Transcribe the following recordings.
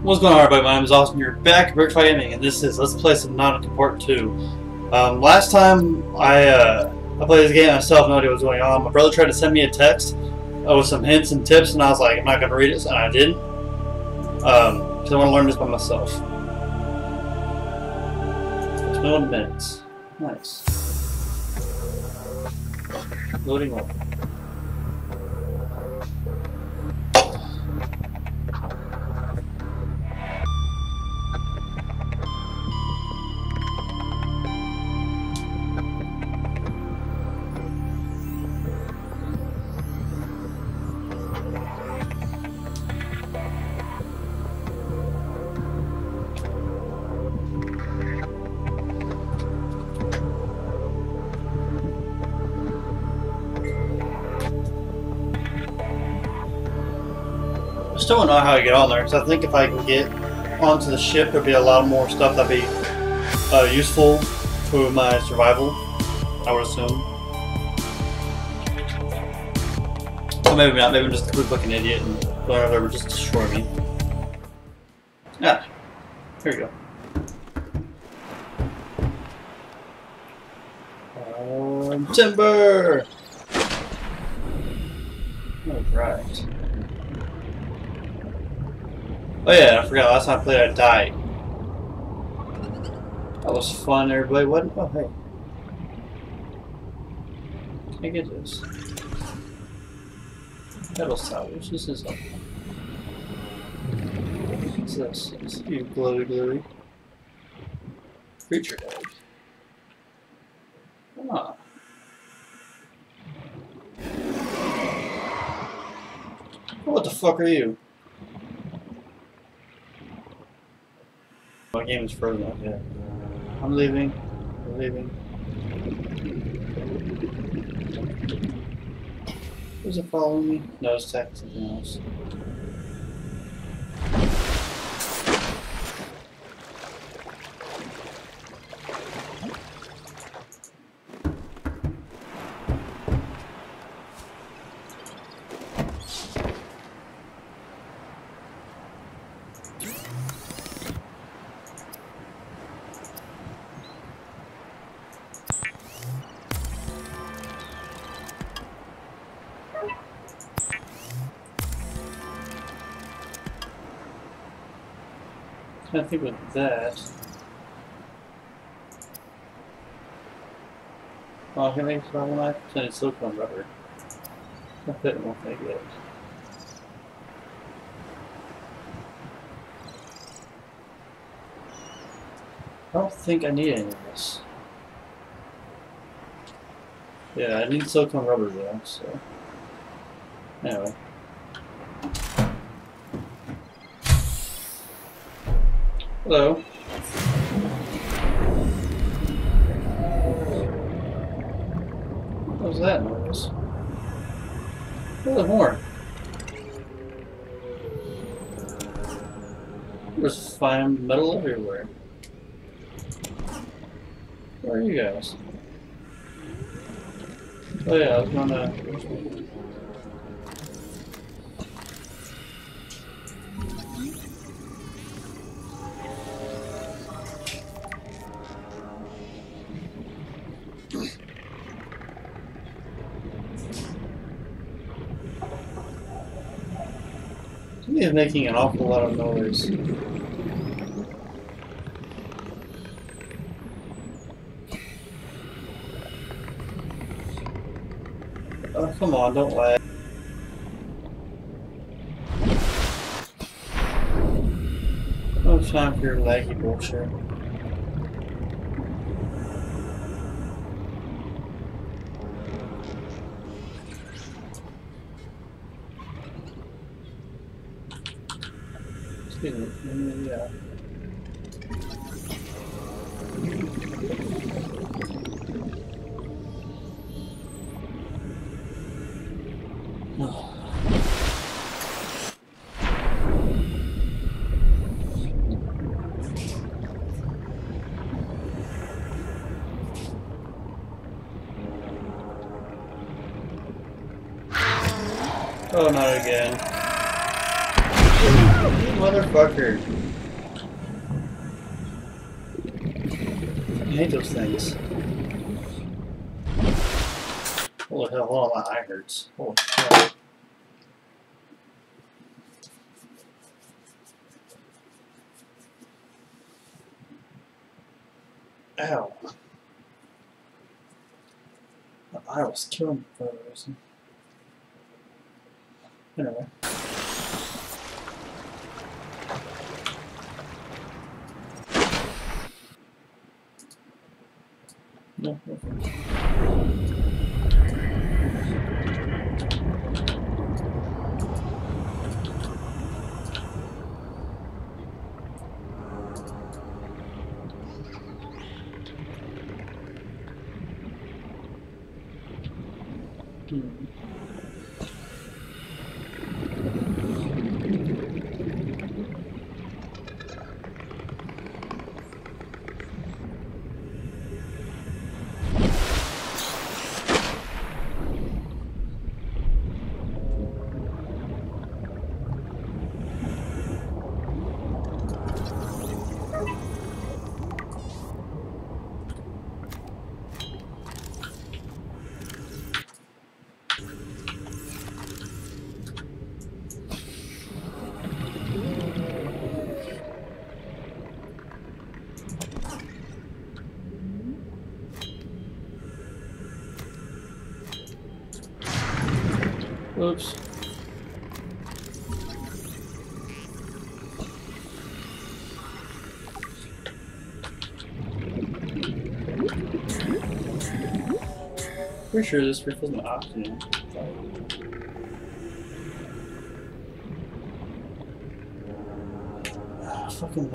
What's going on, everybody? My name is Austin. You're back at Brickfight Gaming, and this is Let's Play Subnautica Part 2. Last time I played this game myself, no idea what was going on. My brother tried to send me a text with some hints and tips, and I was like, I'm not going to read it, and I didn't. Because I want to learn this by myself. 21 minutes. Nice. Loading up. I still don't know how to get on there, because I think if I can get onto the ship, there'll be a lot more stuff that'd be useful to my survival, I would assume. Or maybe not, maybe I'm just a quick looking idiot and going over there would just destroy me. Ah, here we go. Timber! Alright. Oh yeah, I forgot, last time I played I died. That was fun, everybody, wasn't it? Oh hey. Can I get this? Metal salvage, this is something. What's this? It's you glowy. Creature egg. Ah. What the fuck are you? My game is frozen up yet. I'm leaving. I'm leaving. Is it following me? No, it's attacking something else. I think with that. Oh, can I make survival knife? I need silicone rubber. I bet it won't make it. I don't think I need any of this. Yeah, I need silicone rubber though, so. Anyway. Hello. What was that noise? Oh, there's more. There's fine metal everywhere. Where are you guys? Oh yeah, I was gonna... He's making an awful lot of noise. Oh, come on, don't lag. No time for your laggy bullshit. Yeah. Oh, not again. Motherfucker. I hate those things. Holy hell, hold on, my eye hurts. Holy hell. Ow. My eye was killing me for a reason. Anyway. No, okay. Oops. Pretty sure this refills my oxygen. Ah, fucking.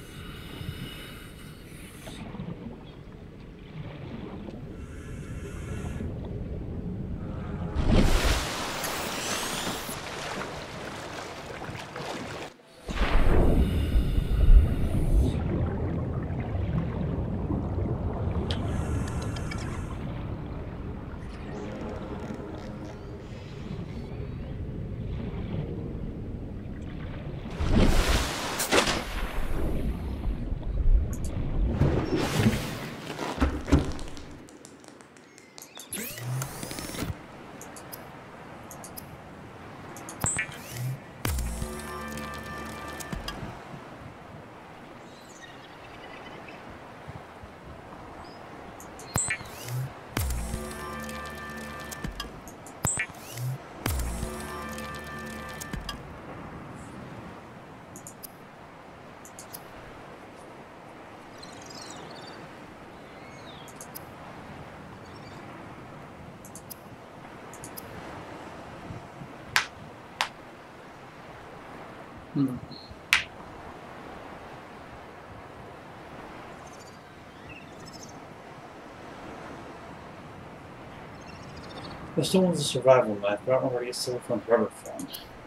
This still one's a survival knife, but I don't know where to get silicone rubber from.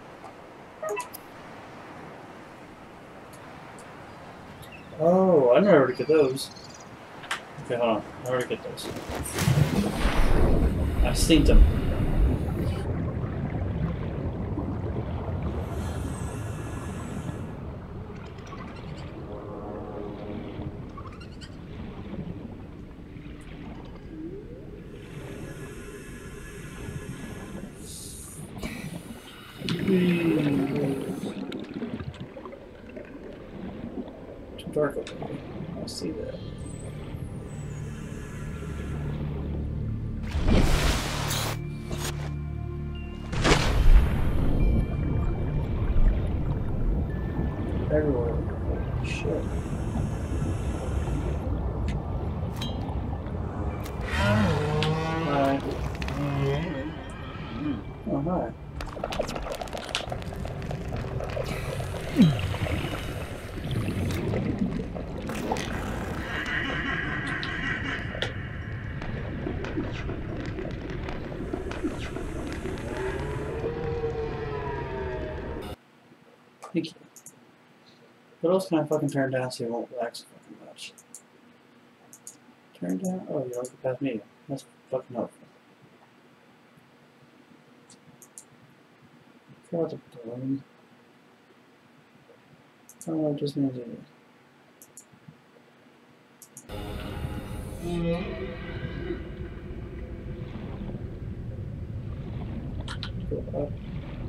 Oh, I know where to get those. Okay, hold on. I know where to get those. I synced them. Too dark over here. I see that. Everywhere. Holy shit. Hi. Oh, hi. Thank you. What else can I fucking turn down so you won't relax so fucking much? Turn down? Oh, you already past me. That's fucking helpful. Forward the balloon. Oh, it just means it. Go up.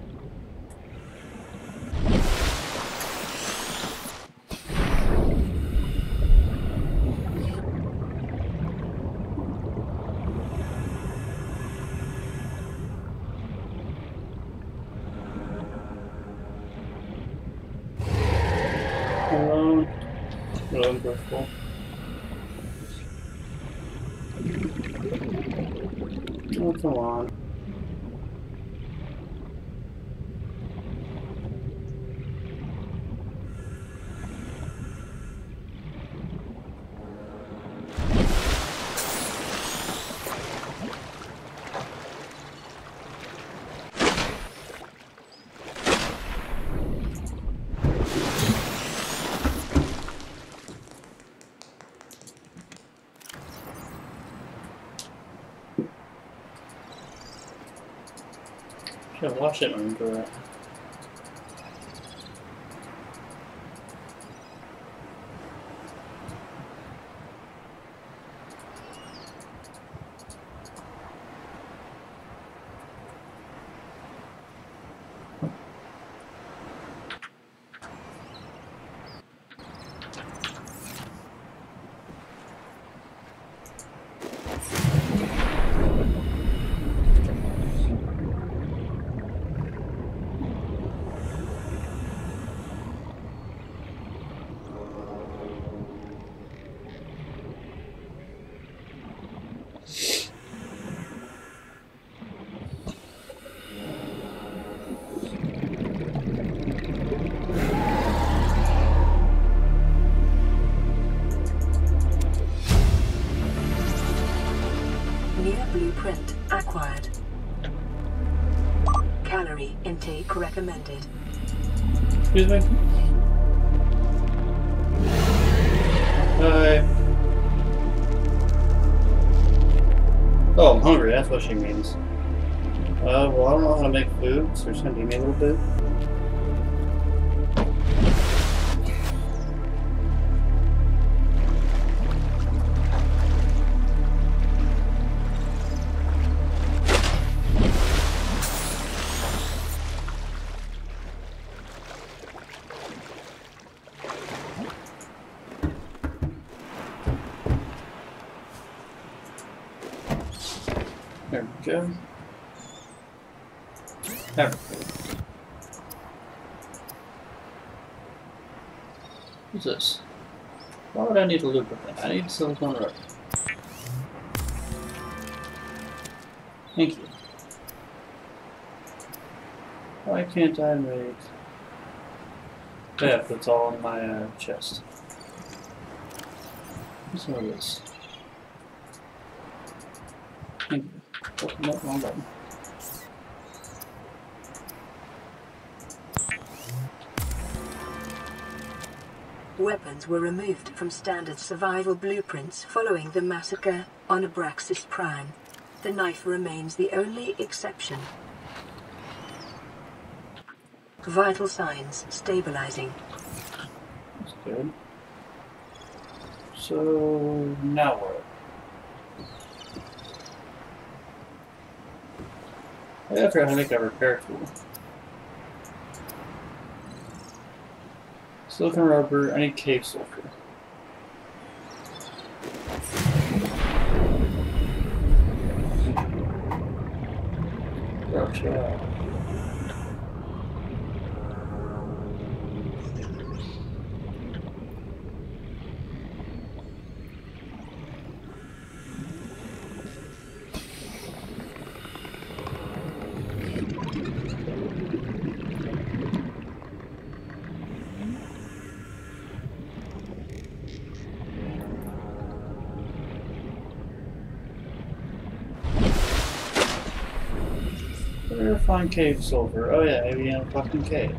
Really grateful. Oh, come on. Should have watched it when we do that. Blueprint acquired. Calorie intake recommended. Excuse me? Hi. Oh, I'm hungry, that's what she means. Well, I don't know how to make food, so she's gonna give me a little bit. There we go. There we go. What's this? Why would I need a lubricant? I need silicone rubber. Thank you. Why can't I make... Yeah, that's all in my chest. What's all this? Thank you. Oh, no, wrong button. Weapons were removed from standard survival blueprints following the massacre on Abraxas Prime. The knife remains the only exception. Vital signs stabilizing. That's good. So, now what? I gotta figure out how to make a repair tool. Silicon rubber, I need cave sulfur. Gotcha. Find cave sulfur. Oh yeah, maybe in a fucking cave.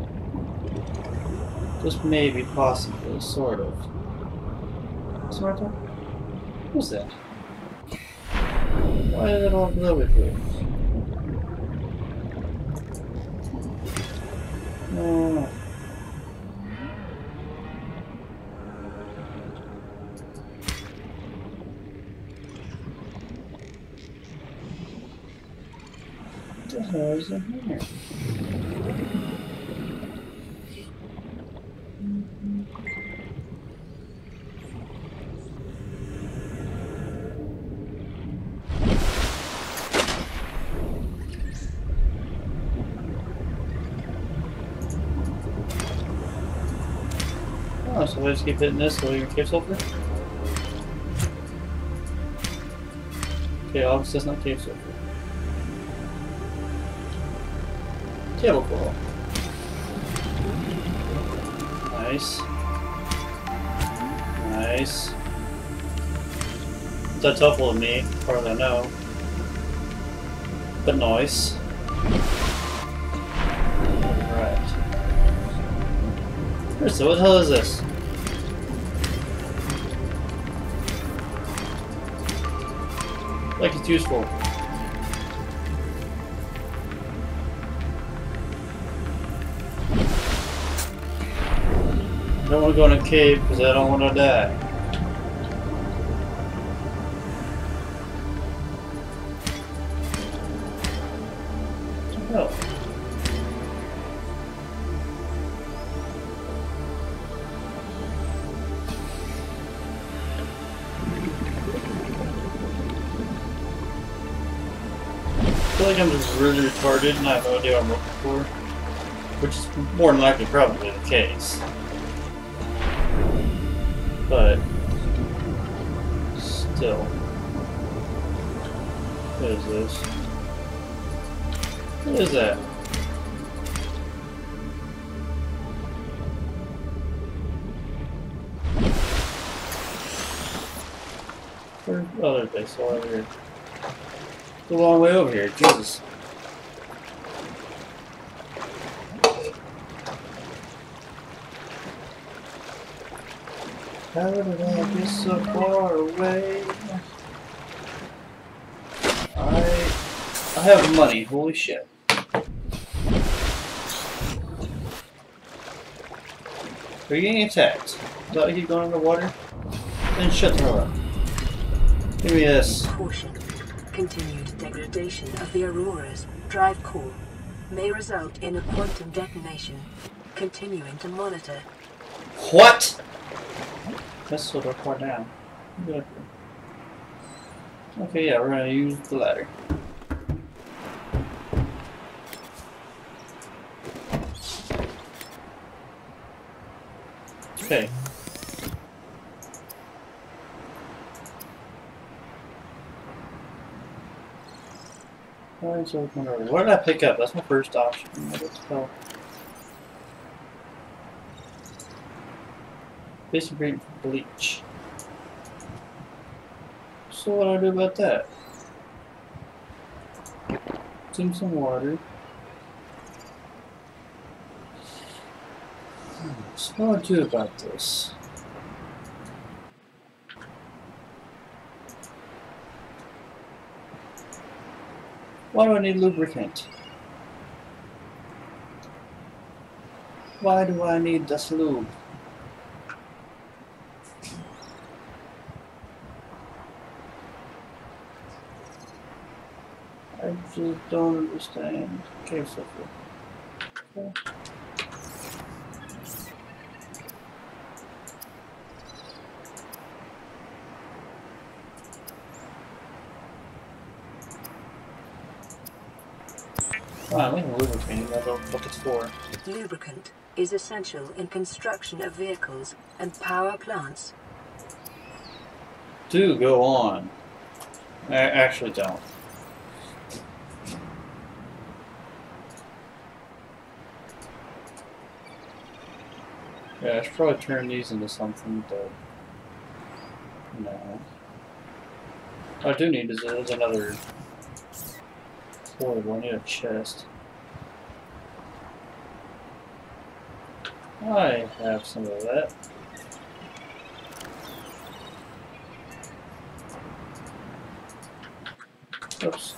Just maybe, possibly, sort of. Sort of? What's that? Why is it all glowing here? Oh. the hell is in here? Oh, so we just keep hitting this so we can cave sulfur? Okay, obviously that's not cave sulfur. Table coral. Nice. Nice. That's helpful to me, as far as I know. But nice. Alright. So what the hell is this? Like it's useful. I don't want to go in a cave because I don't want to die. Oh. I feel like I'm just really retarded and I have no idea what I'm looking for. Which is more than likely probably the case. But still. What is this? What is that? Oh, there's base all over here. It's a long way over here, Jesus. How did I get so far away? I have money, holy shit. Are you getting attacked? Do I keep going underwater? Then shut the hell up. Give me this. Caution. Continued degradation of the Aurora's drive core may result in a quantum detonation. Continuing to monitor. What? That's sort of far down. Good. Okay, yeah, we're gonna use the ladder. Okay. Alright, so what did I pick up? That's my first option. What the hell? Basic ingredient for bleach. So what do I do about that? Consume some water. So what do I do about this? Why do I need lubricant? Why do I need this lube? I just don't understand. Okay, so okay. Wow, we can lubricate. I don't know what it's for. Lubricant is essential in construction of vehicles and power plants. Do go on. I actually don't. Yeah, I should probably turn these into something, but no. What I do need is another portable. I need a chest. I have some of that. Oops.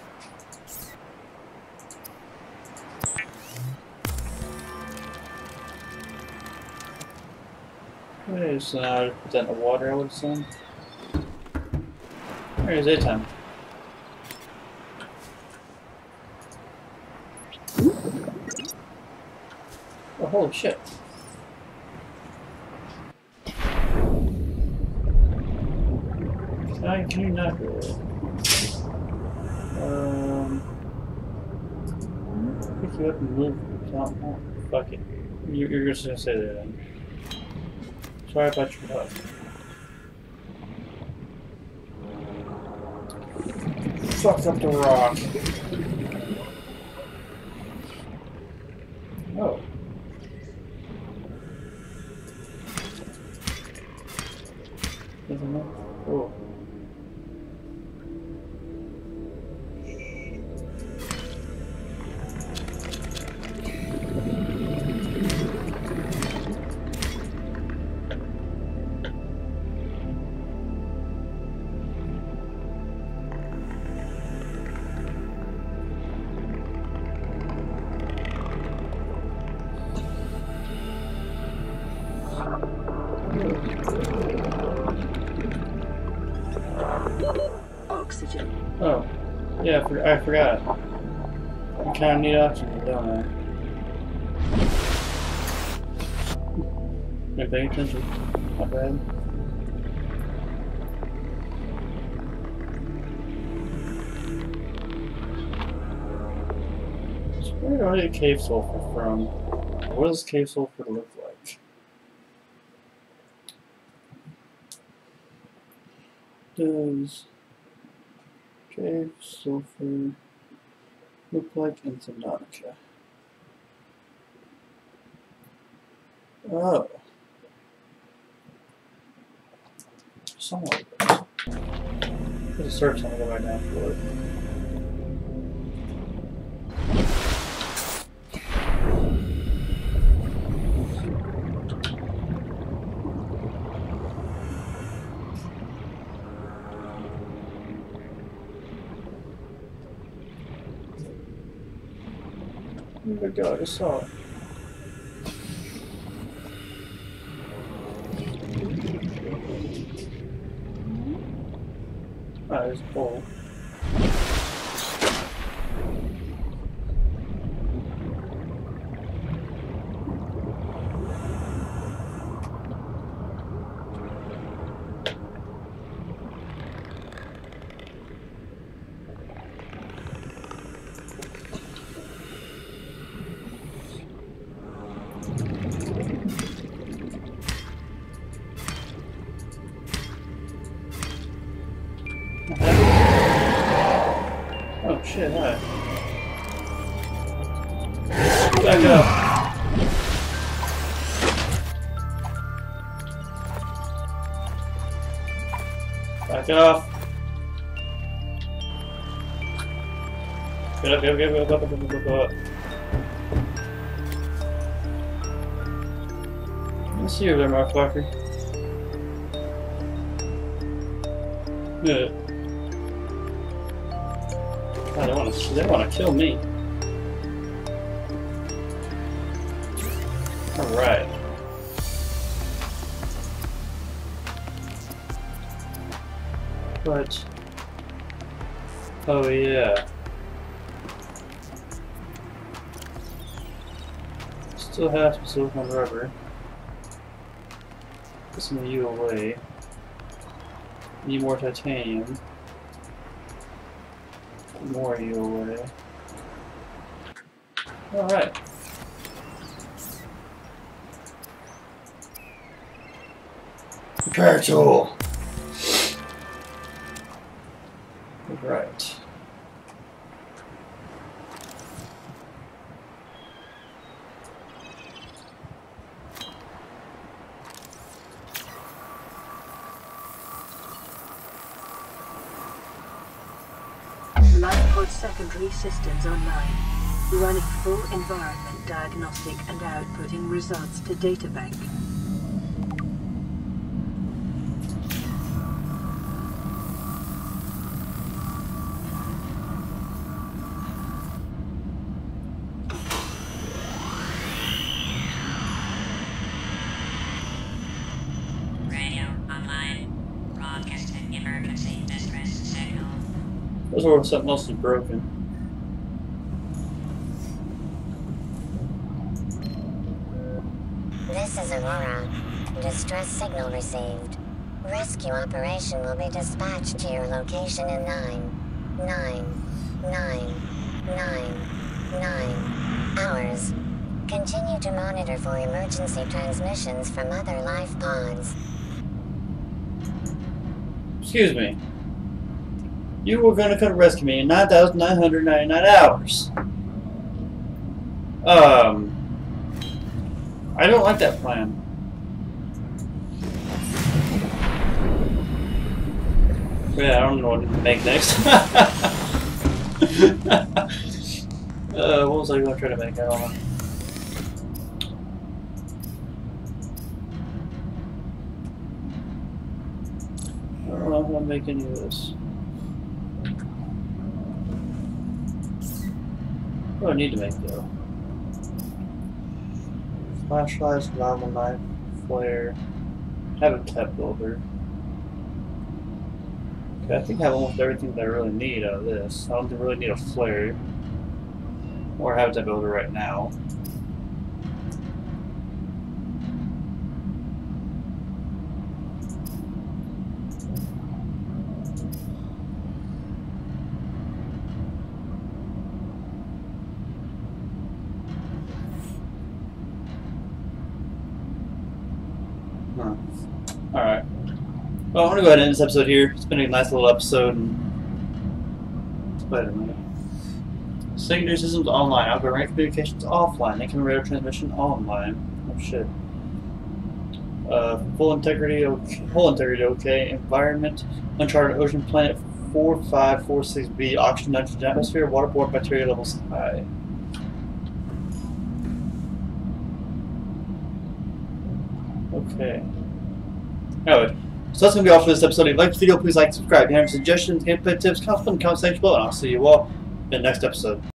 Okay, so now I put that in the water, I would assume. There's daytime. holy shit. Can you not do it? Pick you up and move. Fuck it. You're just gonna say that then. Sorry about your butt. Fuck up the rock. Oh. Isn't it? Cool. Oxygen. Oh. Yeah, I forgot. I kind of need oxygen, don't I? Am I paying attention? Not bad. So where do I get cave sulfur from? What does cave sulfur look like? Does cave sulfur look like in Subnautica? Oh. Somewhere. There's a search, I'm gonna go right down for it. Oh my god, I saw it. Ah, there's a pole. Oh shit, hi. Back up. Back off. Get up, get up, get up, get up, get up, get up. I see you there, motherfucker. Yeah. God, they want to kill me. Alright. But... oh yeah. Still have some silicone rubber. Put some of you away. Need more titanium. More of you away. Alright. Repair tool. Right. Lifepod secondary systems online. Running full environment diagnostic and outputting results to databank. Those were something else is broken. Distress signal received. Rescue operation will be dispatched to your location in 9 hours. Continue to monitor for emergency transmissions from other life pods. Excuse me. You were going to come rescue me in 9,999 hours. I don't like that plan. Yeah, I don't know what to make next. What was I going to try to make? I don't know. I don't know if I'll make any of this. What do I need to make though? Flashlights, lava knife, flare, habitat builder. Okay, I think I have almost everything that I really need out of this. I don't really need a flare or a habitat builder right now. Alright. Well, I'm going to go ahead and end this episode here. It's been a nice little episode. Wait a minute. Secondary systems online. Outgoing radio communications offline. Incoming radio transmission online. Oh shit. Full integrity okay. Environment. Uncharted ocean planet 4546b. Oxygen, nitrogen atmosphere. Waterborne bacteria levels high. Okay. Anyway, so that's going to be all for this episode. If you like the video, please like, subscribe. If you have any suggestions, gameplay tips, comment section below, and I'll see you all in the next episode.